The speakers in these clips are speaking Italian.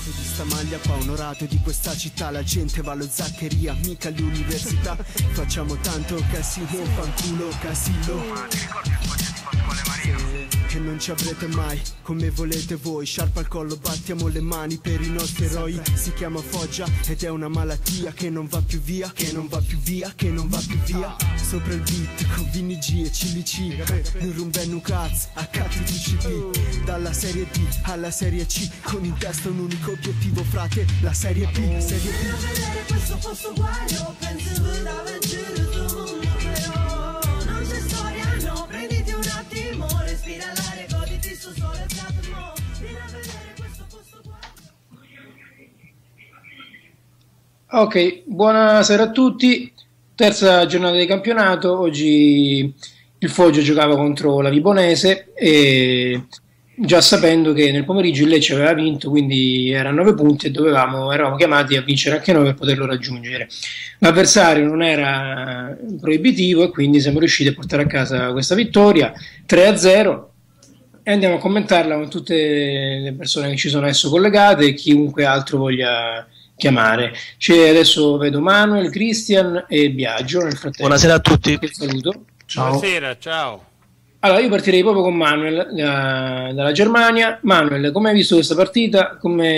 di sta maglia qua, onorato di questa città. La gente va allo Zaccheria, mica all'università. Facciamo tanto casino, fanculo, casino. Ma ti ricordi il foggia di Pasquale Marino? Che non ci avrete mai, come volete voi. Sciarpa al collo, battiamo le mani per i nostri eroi. Si chiama foggia ed è una malattia che non va più via, che non va più via, che non va più via. Sopra il beat con Vini G e CLC, non rumben un cazzo, a KTCP. Dalla serie D alla serie C, con in testa un unico obiettivo, frate, la serie B, serie B. Vedere questo posto guaio, pensi voi da leggere il tuo mondo, però non c'è storia, no, prenditi un attimo, respira l'aria, goditi sto sole, fiato, mo, vieni a vedere questo posto guaio. Ok, buonasera a tutti. Terza giornata di campionato. Oggi il Foggia giocava contro la Vibonese e già sapendo che nel pomeriggio il Lecce aveva vinto, quindi era a 9 punti e eravamo chiamati a vincere anche noi per poterlo raggiungere. L'avversario non era proibitivo e quindi siamo riusciti a portare a casa questa vittoria 3-0 e andiamo a commentarla con tutte le persone che ci sono adesso collegate e chiunque altro voglia chiamare. Adesso vedo Manuel, Christian e Biagio nel frattempo. Buonasera a tutti. Saluto. Ciao. Buonasera, ciao. Allora, io partirei proprio con Manuel dalla Germania. Manuel, come hai visto questa partita?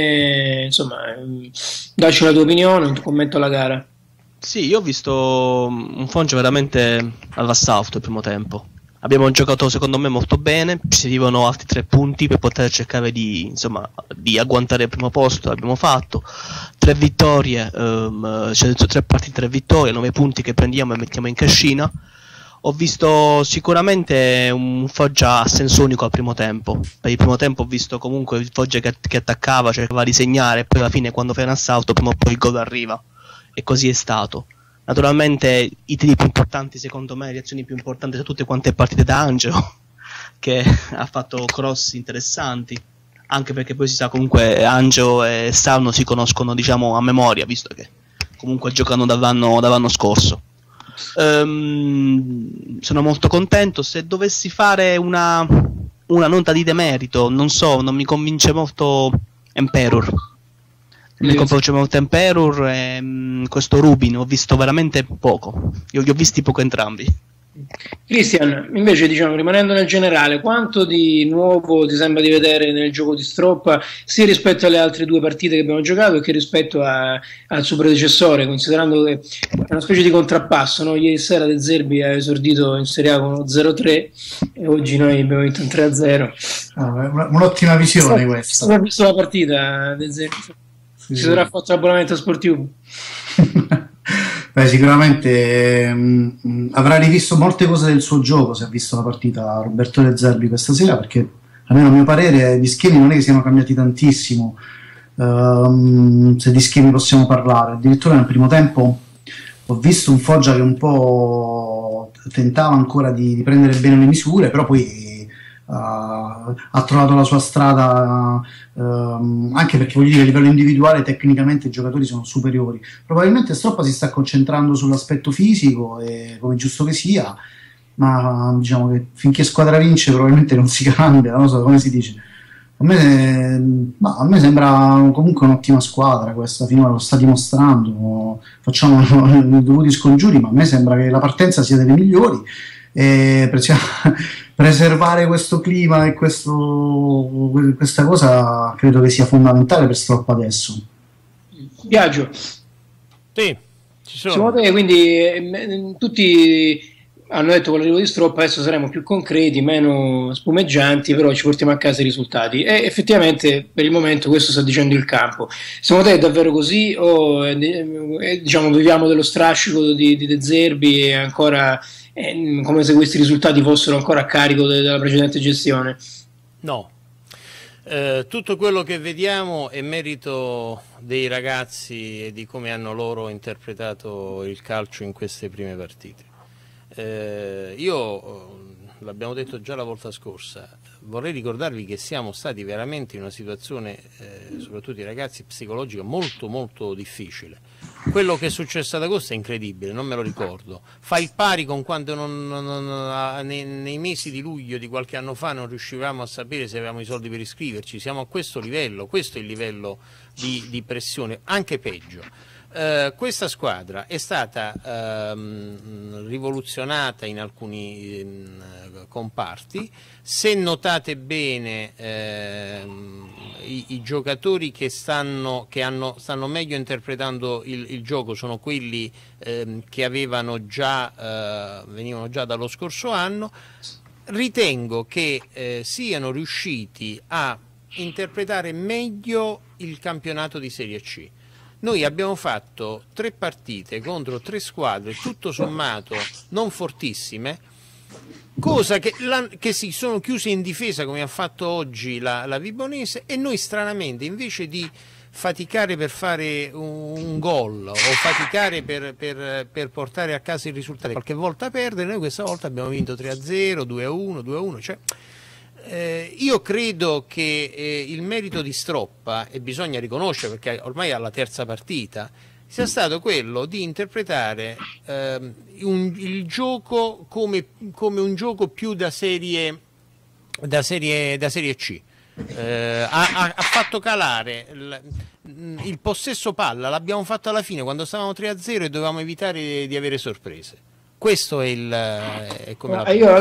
Dacci la tua opinione, un tuo commento alla gara. Sì, io ho visto un Foggia veramente all'assalto il primo tempo. Abbiamo giocato secondo me molto bene, ci servivano altri 3 punti per poter cercare di agguantare il primo posto, l'abbiamo fatto. 3 vittorie, 3 partite, 3 vittorie, 9 punti che prendiamo e mettiamo in cascina. Ho visto sicuramente un Foggia a senso unico al primo tempo. Per il primo tempo ho visto comunque il Foggia che attaccava, cercava di segnare e poi alla fine quando fai un assalto prima o poi il gol arriva. E così è stato. Naturalmente i tiri più importanti, secondo me, le azioni più importanti sono tutte quante partite da Angelo, che ha fatto cross interessanti, anche perché poi si sa comunque Angelo e Sarno si conoscono diciamo a memoria, visto che comunque giocano dall'anno scorso. Sono molto contento. Se dovessi fare una nota di demerito, non mi convince molto Emperor. Mi convince molto Emperor e questo Rubin ho visto veramente poco. Io li ho visti poco entrambi. Christian, invece, rimanendo nel generale, quanto di nuovo ti sembra di vedere nel gioco di Stroppa, sia rispetto alle altre 2 partite che abbiamo giocato che rispetto al suo predecessore, considerando che è una specie di contrappasso, no? Ieri sera De Zerbi ha esordito in Serie A con uno 0-3 e oggi noi abbiamo vinto un 3-0. Un'ottima visione questa. Come ha visto la partita, De Zerbi? Sì. Si sarà fatto l'abbonamento sportivo? Beh, sicuramente avrà rivisto molte cose del suo gioco se ha visto la partita Roberto De Zerbi questa sera, perché almeno a mio parere gli schemi non è che siano cambiati tantissimo, se di schemi possiamo parlare. Addirittura nel primo tempo ho visto un Foggia che un po' tentava ancora di prendere bene le misure, però poi ha trovato la sua strada, anche perché voglio dire a livello individuale tecnicamente i giocatori sono superiori. Probabilmente Stroppa si sta concentrando sull'aspetto fisico, e come giusto che sia, ma diciamo che finché squadra vince probabilmente non si cambia, non so come si dice. A me sembra comunque un'ottima squadra questa, finora lo sta dimostrando, facciamo i dovuti scongiuri, ma a me sembra che la partenza sia delle migliori e preservare questo clima e questa cosa credo che sia fondamentale per Stroppa adesso. Biagio, sì, ci sono. secondo te quindi tutti hanno detto con l'arrivo di Stroppa adesso saremo più concreti, meno spumeggianti, però ci portiamo a casa i risultati, e effettivamente per il momento questo sta dicendo il campo. Secondo te è davvero così o viviamo dello strascico di De Zerbi e ancora come se questi risultati fossero ancora a carico della precedente gestione? No, tutto quello che vediamo è merito dei ragazzi e di come hanno loro interpretato il calcio in queste prime partite. L'abbiamo detto già la volta scorsa, vorrei ricordarvi che siamo stati veramente in una situazione, soprattutto i ragazzi, psicologica molto molto difficile. quello che è successo ad agosto è incredibile, non me lo ricordo. Fa il pari con quando nei mesi di luglio di qualche anno fa non riuscivamo a sapere se avevamo i soldi per iscriverci. Siamo a questo livello, questo è il livello di pressione, anche peggio. Questa squadra è stata rivoluzionata in alcuni comparti. Se notate bene, i giocatori che stanno meglio interpretando il gioco sono quelli che venivano già dallo scorso anno. Ritengo che siano riusciti a interpretare meglio il campionato di Serie C. Noi abbiamo fatto 3 partite contro 3 squadre, tutto sommato non fortissime, cosa che si sono chiuse in difesa come ha fatto oggi la Vibonese, e noi stranamente, invece di faticare per fare un gol o faticare per portare a casa il risultato, qualche volta perdere, noi questa volta abbiamo vinto 3-0, 2-1, 2-1, cioè io credo che il merito di Stroppa, e bisogna riconoscere perché ormai è alla terza partita, sia stato quello di interpretare il gioco come un gioco più da serie C. Ha fatto calare il possesso palla, l'abbiamo fatto alla fine quando stavamo 3-0 e dovevamo evitare di avere sorprese. Questo è come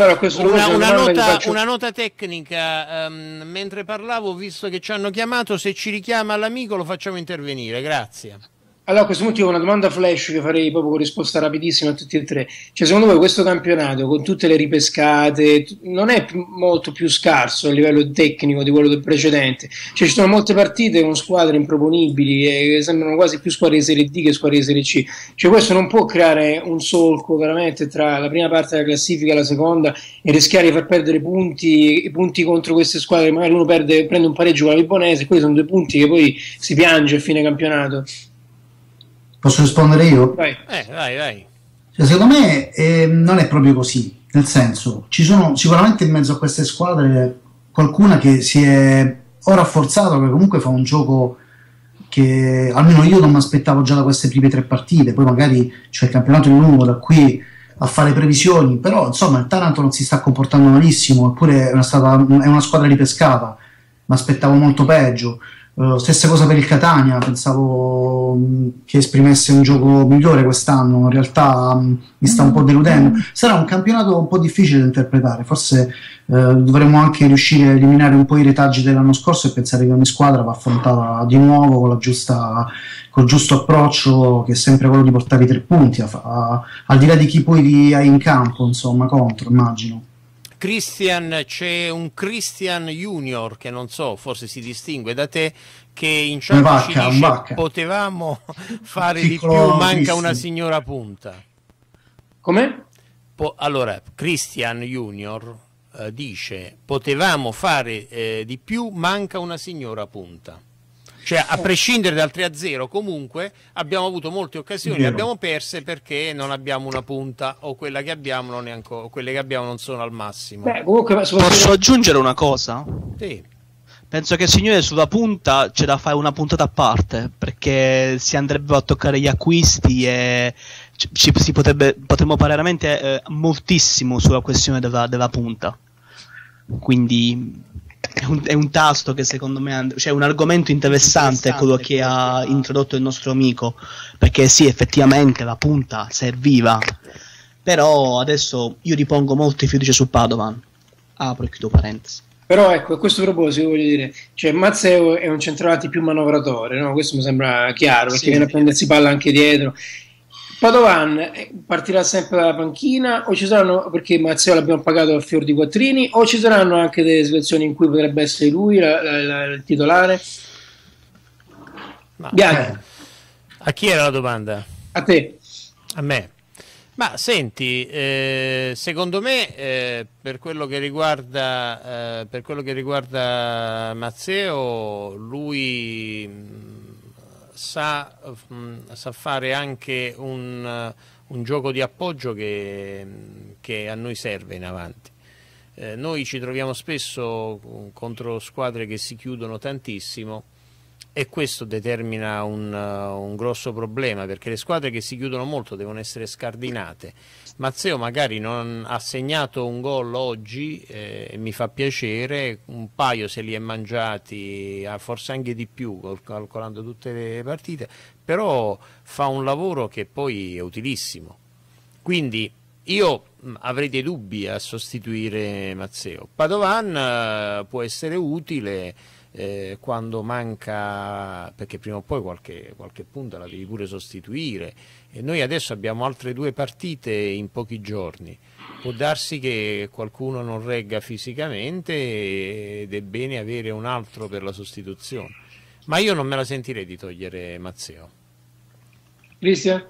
una nota tecnica. Mentre parlavo, visto che ci hanno chiamato, se ci richiama l'amico lo facciamo intervenire, grazie. Allora, a questo punto ho una domanda flash che farei proprio con risposta rapidissima a tutti e tre. Cioè, secondo voi questo campionato, con tutte le ripescate, non è molto più scarso a livello tecnico di quello del precedente? Cioè, ci sono molte partite con squadre improponibili e sembrano quasi più squadre di Serie D che squadre di Serie C. Cioè, questo non può creare un solco veramente tra la prima parte della classifica e la seconda e rischiare di far perdere punti contro queste squadre. Magari uno prende un pareggio con la Vibonese e quelli sono 2 punti che poi si piange a fine campionato. Posso rispondere io? Vai. Vai. Cioè, secondo me non è proprio così, nel senso, ci sono sicuramente in mezzo a queste squadre qualcuna che si è o rafforzato, che comunque fa un gioco che almeno io non mi aspettavo già da queste prime 3 partite. Poi magari c'è il campionato in lungo, da qui a fare previsioni, però insomma il Taranto non si sta comportando malissimo, eppure è una squadra ripescata, mi aspettavo molto peggio. Stessa cosa per il Catania, pensavo che esprimesse un gioco migliore quest'anno, in realtà mi sta un po' deludendo. Sarà un campionato un po' difficile da interpretare, forse dovremmo anche riuscire a eliminare un po' i retaggi dell'anno scorso e pensare che ogni squadra va affrontata di nuovo con col giusto approccio, che è sempre quello di portare i 3 punti, al di là di chi poi hai in campo, insomma, contro, immagino. C'è un Christian Junior che non so, forse si distingue da te, che in chat ci dice potevamo fare di più, manca una signora punta. Come? Allora, Christian Junior dice potevamo fare di più, manca una signora punta. Cioè, a prescindere dal 3-0, comunque abbiamo avuto molte occasioni, le abbiamo perse perché non abbiamo una punta, o quella che abbiamo non è ancora, quelle che abbiamo non sono al massimo. Beh, comunque, posso aggiungere una cosa? Sì. Penso che, signore, sulla punta c'è da fare una puntata a parte, perché si andrebbero a toccare gli acquisti e potremmo parlare veramente moltissimo sulla questione della punta. Quindi è un tasto che secondo me cioè un argomento interessante quello che ha introdotto il nostro amico, perché sì, effettivamente la punta serviva, però adesso io ripongo molte fiducie su Padovan, apro e chiudo parentesi. Però ecco, a questo proposito voglio dire, cioè Mazzeo è un centravanti più manovratore, no? Questo mi sembra chiaro, perché viene a prendersi palla anche dietro. Padovan partirà sempre dalla panchina, o ci saranno, perché Mazzeo l'abbiamo pagato a fior di quattrini, o ci saranno anche delle situazioni in cui potrebbe essere lui il titolare? Bianchi. A chi era la domanda? A te. A me. Ma senti, secondo me per quello che riguarda Mazzeo, lui sa fare anche un gioco di appoggio che a noi serve in avanti. Noi ci troviamo spesso contro squadre che si chiudono tantissimo e questo determina un grosso problema, perché le squadre che si chiudono molto devono essere scardinate. Mazzeo magari non ha segnato un gol oggi, e mi fa piacere, un paio se li è mangiati, forse anche di più calcolando tutte le partite, però fa un lavoro che poi è utilissimo. Quindi io avrei dei dubbi a sostituire Mazzeo. Padovan può essere utile quando manca, perché prima o poi qualche punta la devi pure sostituire, e noi adesso abbiamo altre 2 partite in pochi giorni, può darsi che qualcuno non regga fisicamente ed è bene avere un altro per la sostituzione, ma io non me la sentirei di togliere Mazzeo. Cristian?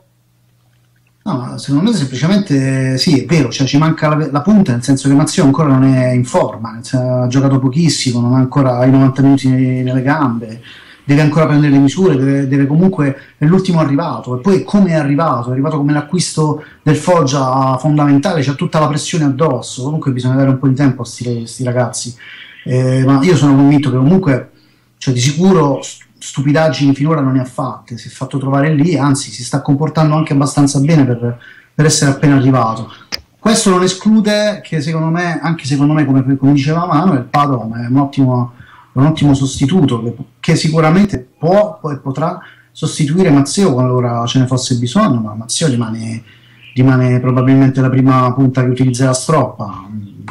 No, secondo me semplicemente sì, è vero, cioè ci manca la punta, nel senso che Mazzeo ancora non è in forma, ha giocato pochissimo, non ha ancora i 90 minuti nelle gambe, deve ancora prendere le misure, deve comunque, è l'ultimo arrivato, e poi come è arrivato come l'acquisto del Foggia fondamentale, c'ha tutta la pressione addosso, comunque bisogna dare un po' di tempo a sti ragazzi, ma io sono convinto che comunque, cioè di sicuro stupidaggini finora non ne ha fatte, si è fatto trovare lì, anzi si sta comportando anche abbastanza bene per essere appena arrivato. Questo non esclude che secondo me, come diceva Manuel, Padovan è un ottimo sostituto che sicuramente può e potrà sostituire Mazzeo qualora ce ne fosse bisogno, ma Mazzeo rimane probabilmente la prima punta che utilizza Stroppa.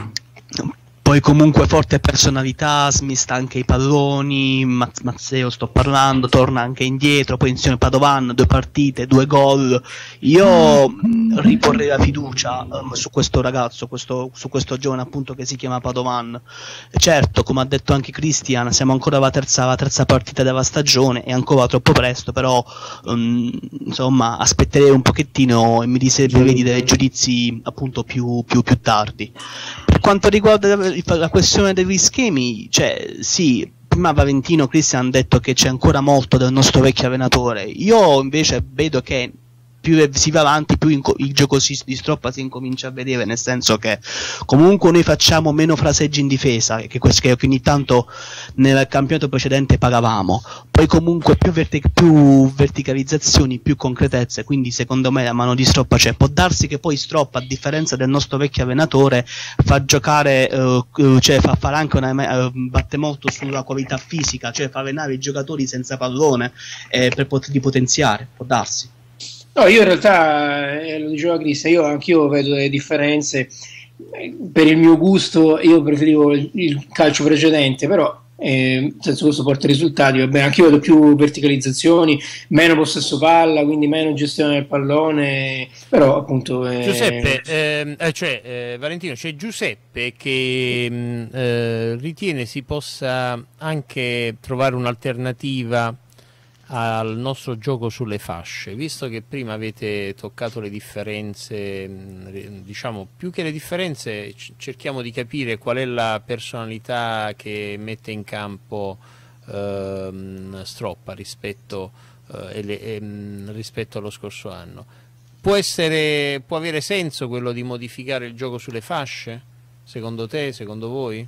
Poi comunque forte personalità, smista anche i palloni, Mazzeo sto parlando, torna anche indietro, poi insieme Padovan, 2 partite, 2 gol. Io riporrei la fiducia su questo ragazzo, su questo giovane appunto che si chiama Padovan. Certo, come ha detto anche Cristian, siamo ancora alla terza partita della stagione, è ancora troppo presto, però insomma aspetterei un pochettino e mi riserverei di dare giudizi appunto più tardi. Per quanto riguarda la questione degli schemi, cioè sì, prima Valentino Cristian ha detto che c'è ancora molto del nostro vecchio allenatore, io invece vedo che più si va avanti, più il gioco di Stroppa si incomincia a vedere, nel senso che comunque noi facciamo meno fraseggi in difesa, che ogni tanto nel campionato precedente pagavamo, poi comunque più verticalizzazioni, più concretezze, quindi secondo me la mano di Stroppa c'è. Può darsi che poi Stroppa, a differenza del nostro vecchio allenatore, fa giocare, cioè fa fare anche batte molto sulla qualità fisica, cioè fa allenare i giocatori senza pallone per poterli potenziare, può darsi. No, io in realtà, lo diceva Cristian, anch'io vedo delle differenze. Per il mio gusto io preferivo il calcio precedente, però senza questo porta risultati, va bene. Anch'io vedo più verticalizzazioni, meno possesso palla, quindi meno gestione del pallone, però appunto Giuseppe, Valentino, c'è Giuseppe che ritiene si possa anche trovare un'alternativa al nostro gioco sulle fasce, visto che prima avete toccato le differenze, diciamo più che le differenze cerchiamo di capire qual è la personalità che mette in campo Stroppa rispetto allo scorso anno. Può avere senso quello di modificare il gioco sulle fasce? Secondo te, secondo voi?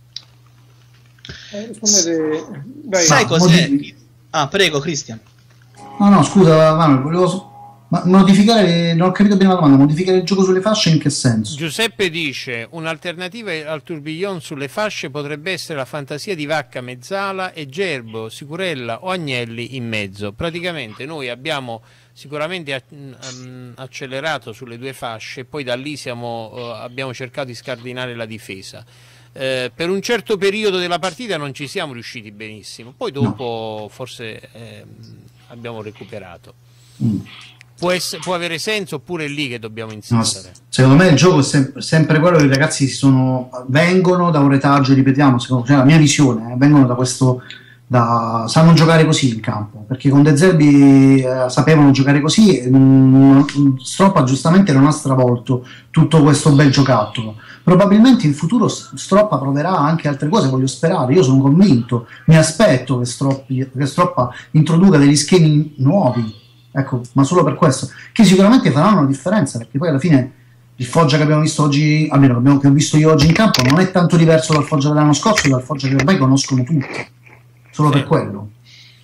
Rispondete. Vai. Sai cos'è? Ah, prego, Cristian. No, scusa, Manuel, modificare, non ho capito bene la domanda, modificare il gioco sulle fasce in che senso? Giuseppe dice, un'alternativa al tourbillon sulle fasce potrebbe essere la fantasia di Vacca, Mezzala e Gerbo, Sicurella o Agnelli in mezzo. Praticamente noi abbiamo sicuramente accelerato sulle 2 fasce, poi da lì abbiamo cercato di scardinare la difesa. Per un certo periodo della partita non ci siamo riusciti benissimo, poi dopo forse abbiamo recuperato. Può avere senso, oppure è lì che dobbiamo insistere? No, secondo me il gioco è sempre quello che i ragazzi vengono da un retaggio, ripetiamo, la mia visione, vengono da questo, sanno giocare così in campo, perché con De Zerbi sapevano giocare così, Stroppa giustamente non ha stravolto tutto questo bel giocattolo. Probabilmente in futuro Stroppa proverà anche altre cose, voglio sperare, io sono convinto, mi aspetto che Stroppa introduca degli schemi nuovi, ecco, ma solo per questo, che sicuramente faranno la differenza, perché poi alla fine il Foggia che abbiamo visto oggi, almeno che ho visto io oggi in campo, non è tanto diverso dal Foggia dell'anno scorso, dal Foggia che ormai conoscono tutti, solo per quello.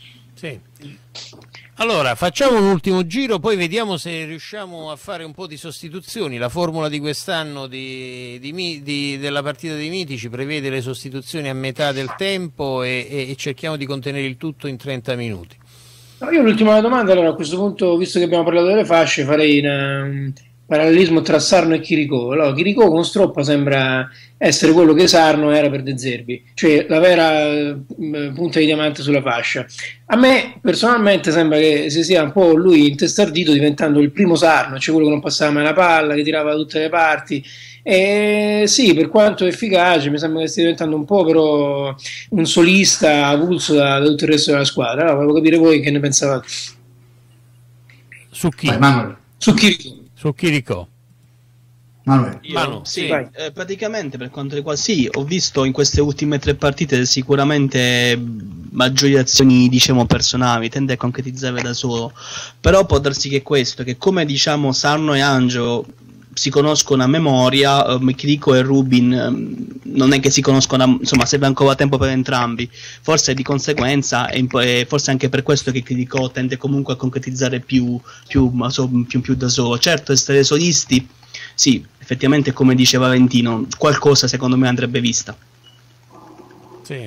Sì. Allora, facciamo un ultimo giro, poi vediamo se riusciamo a fare un po' di sostituzioni. La formula di quest'anno della partita dei mitici prevede le sostituzioni a metà del tempo e cerchiamo di contenere il tutto in 30 minuti. No, io l'ultima domanda, allora a questo punto, visto che abbiamo parlato delle fasce, farei un parallelismo tra Sarno e Chirico. Allora, Chirico con Stroppa sembra essere quello che Sarno era per De Zerbi, cioè la vera punta di diamante sulla fascia. A me personalmente sembra che si sia un po' lui intestardito diventando il primo Sarno, cioè quello che non passava mai la palla, che tirava da tutte le parti. E sì, per quanto efficace, mi sembra che stia diventando un po' però un solista avulso da tutto il resto della squadra. Allora, volevo capire voi che ne pensavate. Su chi? Vai, Manuel. Su Chirico. Su Chirico. Manuel. Manu, Sì, sì. praticamente per quanto riguarda, sì, ho visto in queste ultime 3 partite sicuramente maggiori azioni, diciamo, personali, tende a concretizzare da solo, però può darsi che questo, che come diciamo Sarno e Angelo si conoscono a memoria, Chirico e Rubin non è che si conoscono, insomma serve ancora tempo per entrambi, forse di conseguenza e forse anche per questo che Chirico tende comunque a concretizzare più da solo. Certo, essere solisti, sì, effettivamente come dice Valentino, qualcosa secondo me andrebbe vista. Sì.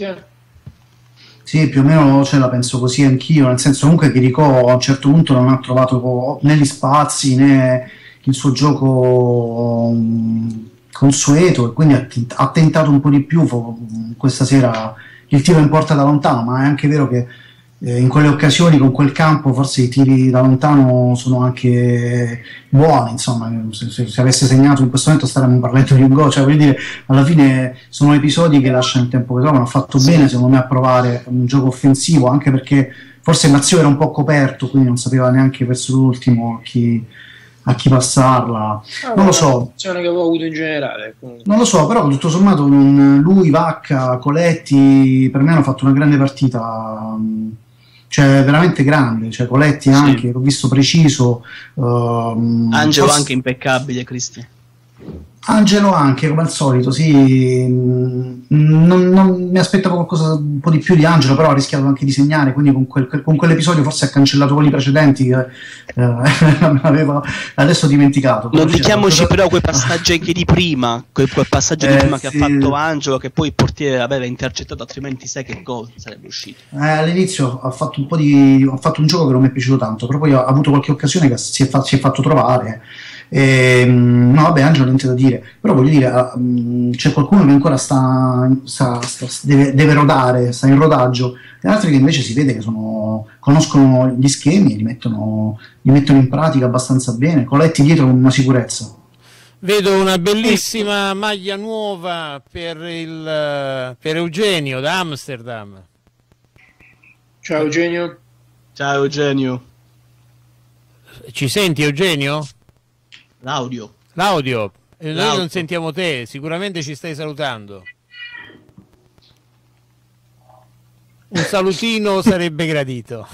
Sì, più o meno la penso così anch'io, nel senso comunque Chirico a un certo punto non ha trovato né gli spazi né il suo gioco consueto e quindi ha tentato un po' di più questa sera il tiro in porta da lontano, ma è anche vero che in quelle occasioni con quel campo forse i tiri da lontano sono anche buoni, insomma se avesse segnato in questo momento staremmo parlando di un gol, cioè voglio dire alla fine sono episodi che lasciano il tempo che trovano. Ha fatto bene secondo me a provare un gioco offensivo, anche perché forse Mazzio era un po' coperto, quindi non sapeva neanche verso l'ultimo a chi passarla, non lo so, che avevo avuto in generale. non lo so, però tutto sommato lui, Vacca, Coletti per me hanno fatto una grande partita, cioè veramente grande, cioè Coletti anche, l'ho visto preciso, Angelo anche impeccabile, Cristian. Angelo anche, come al solito, sì, non mi aspettavo qualcosa un po' di più di Angelo, però ha rischiato anche di segnare, quindi con quell'episodio forse ha cancellato quelli precedenti che aveva adesso dimenticato. Non diciamoci però quei passaggi anche di prima, quel passaggio di prima che sì. ha fatto Angelo, che poi il portiere aveva intercettato, altrimenti sai che gol sarebbe uscito. All'inizio ha fatto un gioco che non mi è piaciuto tanto, però poi ha avuto qualche occasione che si è fatto trovare. No, vabbè, Angelo niente da dire, però voglio dire, c'è qualcuno che ancora deve rodare, sta in rodaggio, e altri che invece si vede che conoscono gli schemi e li mettono in pratica abbastanza bene. Coletti dietro con una sicurezza. Vedo una bellissima maglia nuova per Eugenio da Amsterdam. Ciao Eugenio. Ciao Eugenio. Ci senti Eugenio? L'audio. Noi non sentiamo te, sicuramente ci stai salutando. Un salutino sarebbe gradito.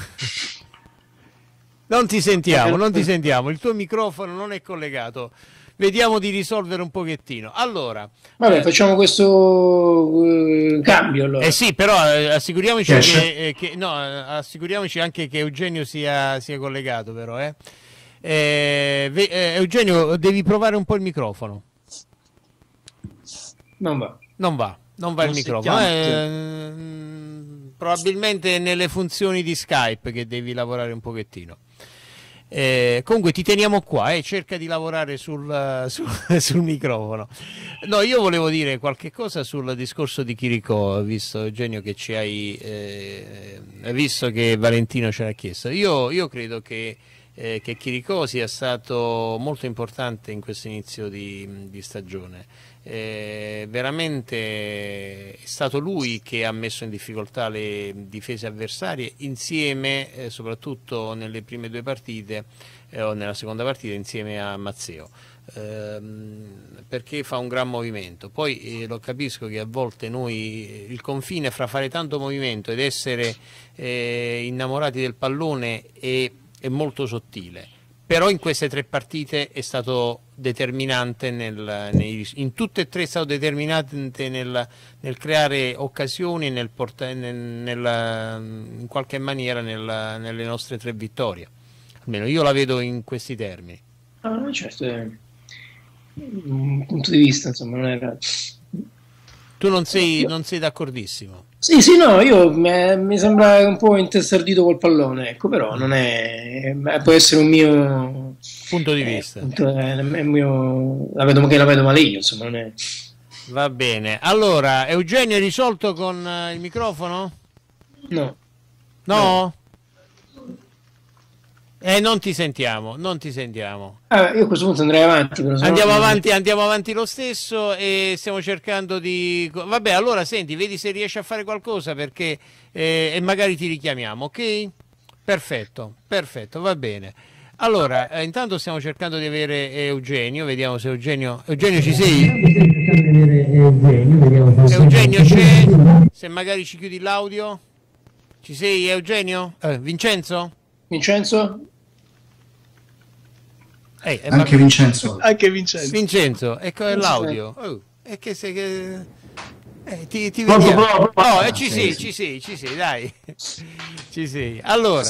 Non ti sentiamo, il tuo microfono non è collegato. Vediamo di risolvere un pochettino. Allora, vabbè, facciamo questo cambio allora. sì, però assicuriamoci assicuriamoci anche che Eugenio sia collegato, però, Eugenio, devi provare un po' il microfono. Non va Il microfono. Probabilmente nelle funzioni di Skype che devi lavorare un pochettino. Comunque ti teniamo qua, cerca di lavorare sul microfono. No, io volevo dire qualche cosa sul discorso di Chirico, visto Eugenio che ci hai visto che Valentino ce l'ha chiesto. Io credo che Chirico sia stato molto importante in questo inizio di stagione. Veramente è stato lui che ha messo in difficoltà le difese avversarie insieme, soprattutto nelle prime 2 partite o nella seconda partita insieme a Mazzeo, perché fa un gran movimento. Poi lo capisco che a volte noi il confine fra fare tanto movimento ed essere innamorati del pallone è molto sottile, però in queste 3 partite è stato determinante in tutte e 3 è stato determinante nel creare occasioni e in qualche maniera nelle nostre 3 vittorie. Almeno io la vedo in questi termini. Ah, certo, è un punto di vista, insomma, non era... Tu non sei d'accordissimo? Sì, no, mi sembra un po' intestardito col pallone, ecco, però non è... può essere un mio... punto di vista. La vedo male io, insomma, non è... Va bene. Allora, Eugenio è risolto con il microfono? No. No? Non ti sentiamo. Io a questo punto andrei avanti. Però Andiamo avanti lo stesso e stiamo cercando di... Vabbè, allora senti, vedi se riesci a fare qualcosa perché e magari ti richiamiamo, ok? Perfetto, va bene. Allora, intanto stiamo cercando di avere Eugenio, vediamo se Eugenio ci sei? Eugenio c'è? Se magari ci chiudi l'audio? Ci sei, Eugenio? Vincenzo? Anche Vincenzo. Vincenzo, ecco è l'audio. È che se ti vediamo. Ci sei, dai. Ci sei. Allora.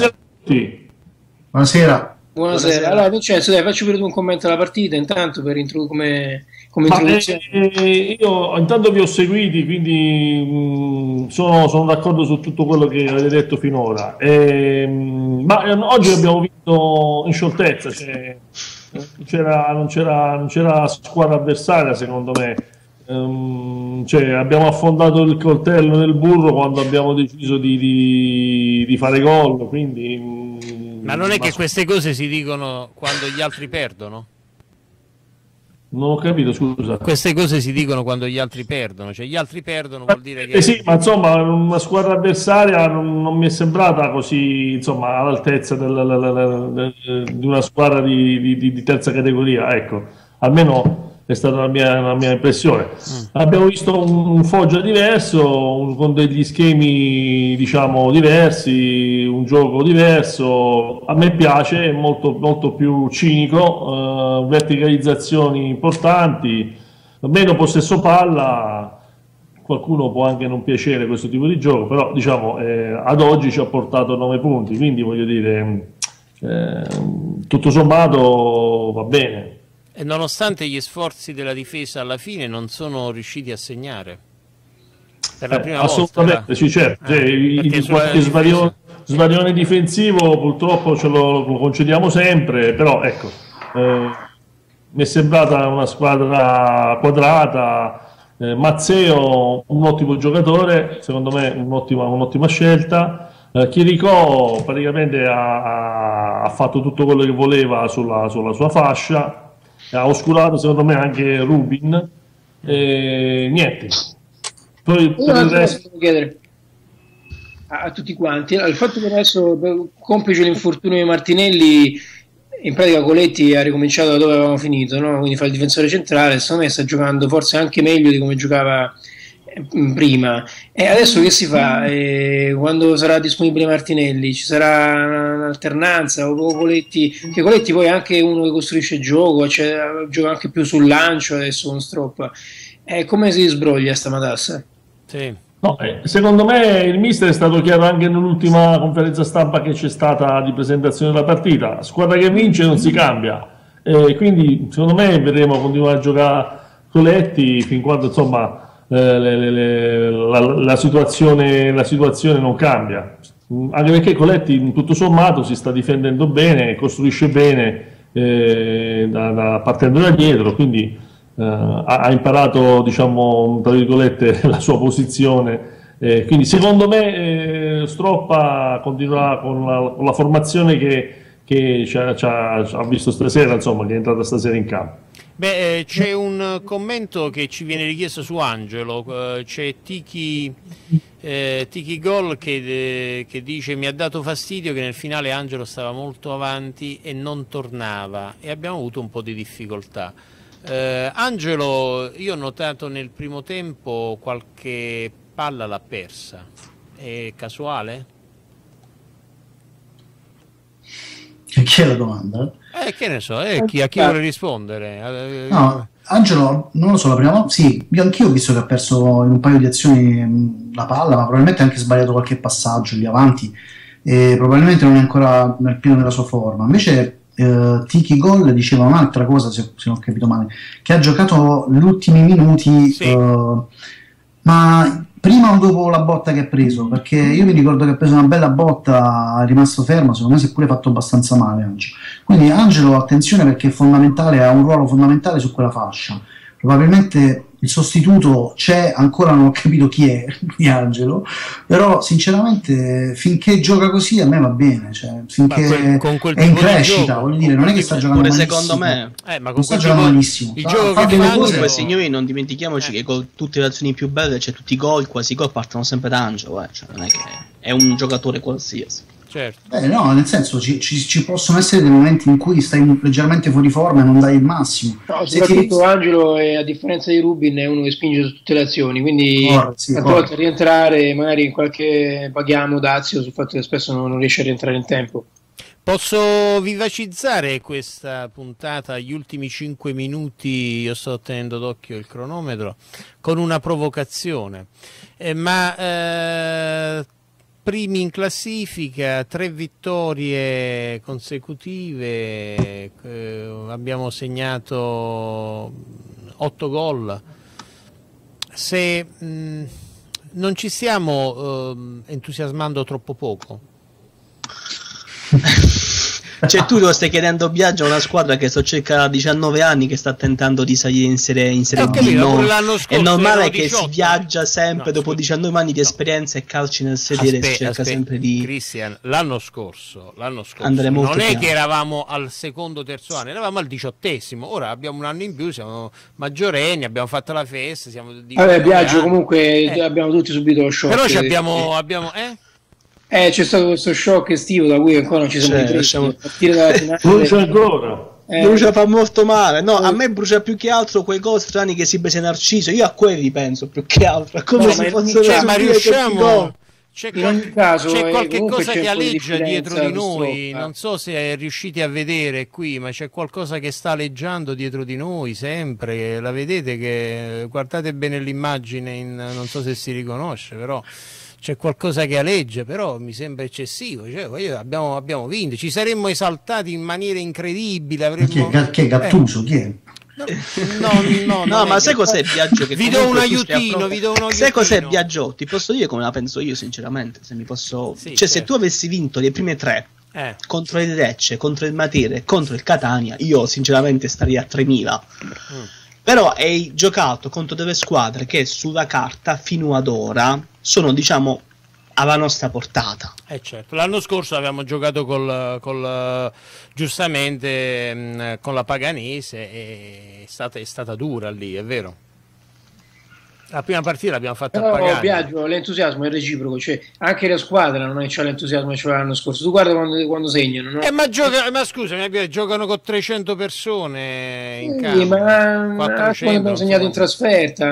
Buonasera. Allora, Vincenzo, dai, faccio pure tu un commento alla partita intanto per come introduzione. Io intanto vi ho seguiti, quindi sono d'accordo su tutto quello che avete detto finora. Ma oggi abbiamo vinto in scioltezza, non c'era squadra avversaria secondo me. Abbiamo affondato il coltello nel burro quando abbiamo deciso di fare gol, quindi ma non è che queste cose si dicono quando gli altri perdono? Non ho capito, scusa. Queste cose si dicono quando gli altri perdono, cioè gli altri perdono vuol dire che... sì, ma insomma una squadra avversaria non mi è sembrata così, insomma, all'altezza di una squadra di terza categoria, ecco, almeno è stata la mia impressione. Abbiamo visto un Foggia diverso, con degli schemi, diciamo, diversi, un gioco diverso. A me piace, è molto, molto più cinico, verticalizzazioni importanti, meno possesso palla. Qualcuno può anche non piacere questo tipo di gioco, però diciamo ad oggi ci ha portato 9 punti, quindi voglio dire, tutto sommato va bene. E nonostante gli sforzi della difesa alla fine non sono riusciti a segnare per la prima assolutamente, volta. Sì, certo. Qualche svarione difensivo purtroppo ce lo concediamo sempre, però ecco, mi è sembrata una squadra quadrata. Mazzeo un ottimo giocatore, secondo me un'ottima scelta. Chirico praticamente ha fatto tutto quello che voleva sulla sua fascia, ha oscurato secondo me anche Rubin, niente. Poi per il resto devo chiedere a tutti quanti il fatto che adesso, complice l'infortunio di Martinelli, in pratica Coletti ha ricominciato da dove avevamo finito, no? Quindi fa il difensore centrale, secondo me sta giocando forse anche meglio di come giocava prima. E adesso che si fa? Quando sarà disponibile Martinelli ci sarà un'alternanza o Coletti, che Coletti poi è anche uno che costruisce gioco, gioca anche più sul lancio adesso con Stroppa. Come si sbroglia sta matassa? Sì. No, secondo me il mister è stato chiaro anche nell'ultima conferenza stampa che c'è stata di presentazione della partita: squadra che vince non si cambia, quindi secondo me vedremo continuare a giocare Coletti fin quando insomma la situazione non cambia, anche perché Coletti tutto sommato si sta difendendo bene, costruisce bene partendo da dietro, quindi ha imparato, diciamo, tra virgolette, la sua posizione, quindi secondo me Stroppa continuerà con la formazione che ci ha visto stasera, insomma, che è entrata stasera in campo. Beh, c'è un commento che ci viene richiesto su Angelo, c'è Tiki Gol che dice: mi ha dato fastidio che nel finale Angelo stava molto avanti e non tornava e abbiamo avuto un po' di difficoltà. Angelo, io ho notato nel primo tempo qualche palla l'ha persa, è casuale? Che è la domanda? Che ne so, a chi vuole rispondere? No, Angelo, non lo so, la prima volta, sì, io anch'io ho visto che ha perso in un paio di azioni la palla, ma probabilmente ha anche sbagliato qualche passaggio lì avanti e probabilmente non è ancora nel pieno della sua forma. Invece Tiki Gol diceva un'altra cosa, se non ho capito male, che ha giocato gli ultimi minuti, Sì. ma prima o dopo la botta che ha preso, perché io mi ricordo che ha preso una bella botta, è rimasto fermo, secondo me si è pure fatto abbastanza male Angelo. Quindi Angelo, attenzione, perché è fondamentale, ha un ruolo fondamentale su quella fascia. Probabilmente il sostituto c'è, ancora non ho capito chi è di Angelo, però sinceramente finché gioca così a me va bene, cioè, finché con quel è in tipo di crescita, gioco, voglio dire, non è che sta giocando Pure malissimo. secondo me. Ma Non con sta quel giocando tipo, malissimo, il fa gioco che delle fa cose. Comunque, Angelo- signori, non dimentichiamoci che con tutte le azioni più belle, cioè tutti i gol, quasi i gol partono sempre da Angelo, cioè non è che è un giocatore qualsiasi. certo. No, nel senso ci possono essere dei momenti in cui stai leggermente fuori forma e non dai il massimo. No, Se ti soprattutto Angelo, a differenza di Rubin, è uno che spinge su tutte le azioni, quindi Sì, tante volte rientrare, magari in qualche paghiamo Dazio sul fatto che spesso non riesce a rientrare in tempo. Posso vivacizzare questa puntata, gli ultimi 5 minuti, io sto tenendo d'occhio il cronometro, con una provocazione. Primi in classifica, 3 vittorie consecutive, abbiamo segnato 8 gol. Se non ci stiamo entusiasmando troppo poco? Cioè tu lo stai chiedendo Biagio a una squadra che sto circa da 19 anni che sta tentando di salire in Serie Ho B, capito, no? pure l'anno scorso È normale erano che 18, si viaggia sempre No, dopo scusa. 19 anni di No. esperienza e calci nel sedere, si cerca sempre di... Christian, l'anno scorso Andare molto non è piano. che eravamo al secondo, terzo anno, eravamo al 18esimo. Ora abbiamo un anno in più, siamo maggiorenni, abbiamo fatto la festa, siamo di Vabbè, 19 Biagio, anni. comunque abbiamo tutti subito lo shock. Però abbiamo C'è stato questo shock estivo da cui ancora non ci siamo ripresi. A partire dalla finale. Brucia ancora. Brucia fa molto male. No, a me brucia più che altro quei gol strani che si prese Narciso. Io a quelli penso più che altro. A come No, si ma fossero ma subire questi riusciamo... gol. In ogni caso, c'è qualche comunque cosa c'è che un po' di aleggia dietro di differenza, noi, questo- non so se riuscite a vedere qui, ma c'è qualcosa che sta aleggiando dietro di noi sempre, la vedete che guardate bene l'immagine, non so se si riconosce, però c'è qualcosa che aleggia, però mi sembra eccessivo, cioè, abbiamo vinto, ci saremmo esaltati in maniera incredibile, avremmo... Chi è Gattuso? Chi è? No, No, ma sai cos'è Biagio? Che vi do un comunque tu stai aiutino, affrontando- vi do un aiutino. Sai cos'è Biagio? Ti posso dire come la penso io, sinceramente. Se mi posso. Sì, cioè, se certo. tu avessi vinto le prime 3 Eh. contro il Lecce, contro il Matera e contro il Catania, io sinceramente starei a 3000. Però hai giocato contro delle squadre che sulla carta fino ad ora sono, diciamo, alla nostra portata. Certo, l'anno scorso avevamo giocato giustamente con la Paganese e è stata dura lì, è vero. La prima partita l'abbiamo fatta a Però Pagani. Biagio, l'entusiasmo è reciproco, cioè anche la squadra non c'ha l'entusiasmo che c'era l'anno scorso. Tu guarda quando segnano, no? Ma scusami, giocano con 300 persone in Sì, campo. ma 400, quando abbiamo segnato in insomma. trasferta,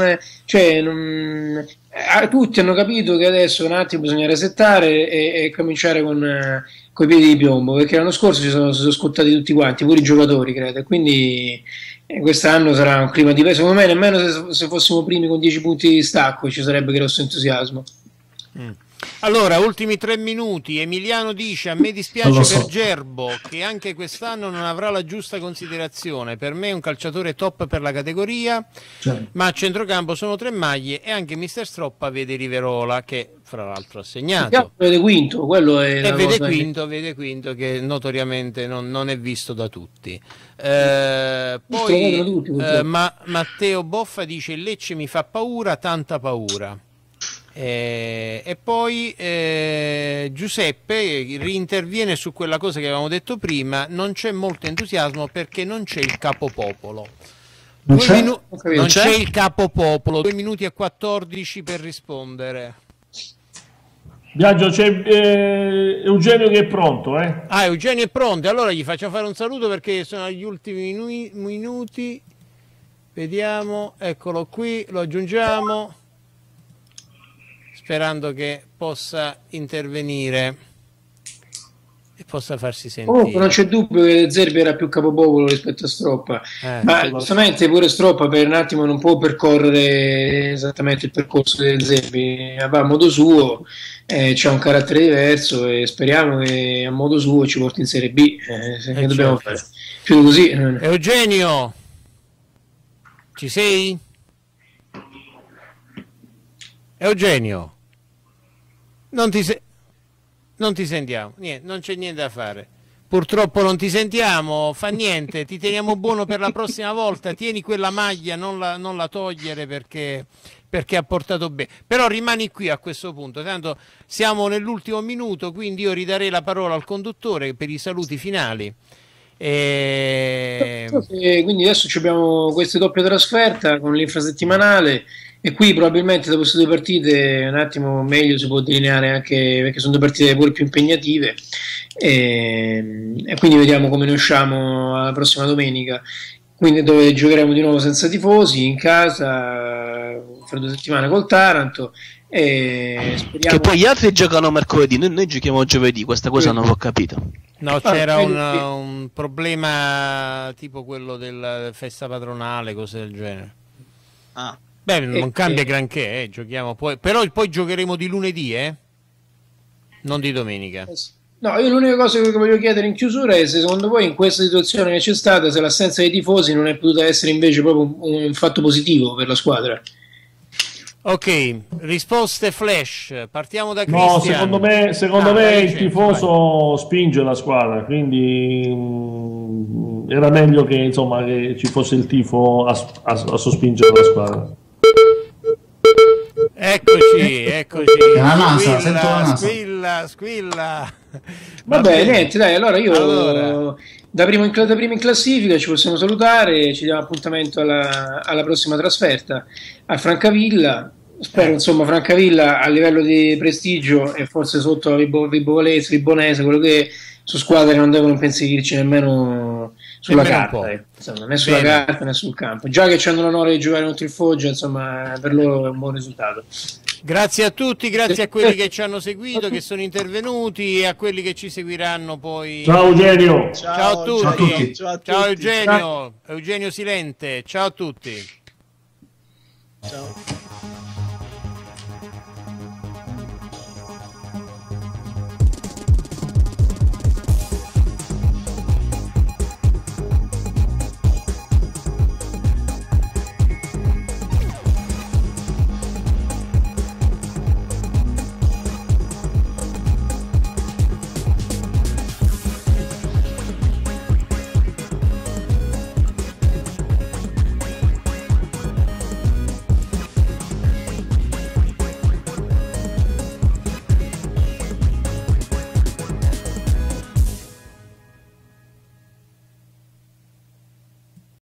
tutti hanno capito che adesso un attimo bisogna resettare e cominciare con i piedi di piombo, perché l'anno scorso si sono scottati tutti quanti, pure i giocatori, credo, e quindi quest'anno sarà un clima diverso. Secondo me nemmeno se fossimo primi con 10 punti di stacco ci sarebbe grosso entusiasmo. Allora, ultimi 3 minuti. Emiliano dice: a me dispiace Non lo so. per Gerbo che anche quest'anno non avrà la giusta considerazione. Per me è un calciatore top per la categoria, Cioè, ma a centrocampo sono 3 maglie e anche Mister Stroppa vede Riverola che fra l'altro ha segnato. Vede quinto, quello è E la vede cosa quinto che notoriamente non è visto da tutti. Lo vedono Poi tutti, purtroppo. Matteo Boffa dice: il Lecce mi fa paura, tanta paura. E poi Giuseppe rinterviene su quella cosa che avevamo detto prima: non c'è molto entusiasmo perché non c'è il capopopolo. Non c'è? Ho capito. Non c'è il capopopolo. 2 minuti e 14 per rispondere. Biagio, c'è Eugenio che è pronto, eh? Ah, Eugenio è pronto, allora gli faccio fare un saluto perché sono agli ultimi minuti. Vediamo, eccolo qui, lo aggiungiamo, sperando che possa intervenire. e possa farsi sentire. Comunque non c'è dubbio che Zerbi era più capopopolo rispetto a Stroppa, ma giustamente pure Stroppa per un attimo non può percorrere esattamente il percorso del Zerbi, va a modo suo, c'ha un carattere diverso e speriamo che a modo suo ci porti in Serie B, che dobbiamo fare più così. Eugenio, ci sei? Eugenio, non ti sentiamo, niente, non c'è niente da fare. Purtroppo non ti sentiamo, fa niente, ti teniamo buono per la prossima volta, tieni quella maglia, non la togliere perché ha portato bene. Però rimani qui a questo punto, tanto siamo nell'ultimo minuto, quindi io ridarei la parola al conduttore per i saluti finali. Quindi adesso abbiamo questa doppia trasferta con l'infrasettimanale e qui probabilmente dopo queste due partite un attimo meglio si può delineare, anche perché sono due partite pure più impegnative e quindi vediamo come ne usciamo la prossima domenica, quindi dove giocheremo di nuovo senza tifosi in casa fra 2 settimane col Taranto e speriamo... Che poi gli altri giocano mercoledì, noi giochiamo giovedì, questa cosa non l'ho capito. No, c'era un problema tipo quello della festa patronale, cose del genere. Beh, non cambia granché, giochiamo poi, però poi giocheremo di lunedì, non di domenica. No, io l'unica cosa che voglio chiedere in chiusura è se secondo voi in questa situazione che c'è stata, se l'assenza dei tifosi non è potuta essere invece proprio un fatto positivo per la squadra. Ok, risposte flash, partiamo da Cristian. No, secondo me il tifoso spinge la squadra, quindi era meglio che, insomma, che ci fosse il tifo a sospingere la squadra. Eccoci. La NASA, sento la NASA. Squilla. Vabbè, niente, dai, allora io da primo in classifica ci possiamo salutare, ci diamo appuntamento alla prossima trasferta a Francavilla. Spero insomma Francavilla a livello di prestigio e forse sotto la Vibonese, quello che su squadre non devono pensarci nemmeno sulla carta, insomma, né sulla carta né sul campo. Già che hanno l'onore di giocare contro il Foggia, insomma, per loro è un buon risultato. Grazie a tutti, grazie a quelli che ci hanno seguito, che sono intervenuti e a quelli che ci seguiranno poi. Ciao Eugenio. Ciao a tutti. Ciao Eugenio. Eugenio Silente. Ciao a tutti. Ciao.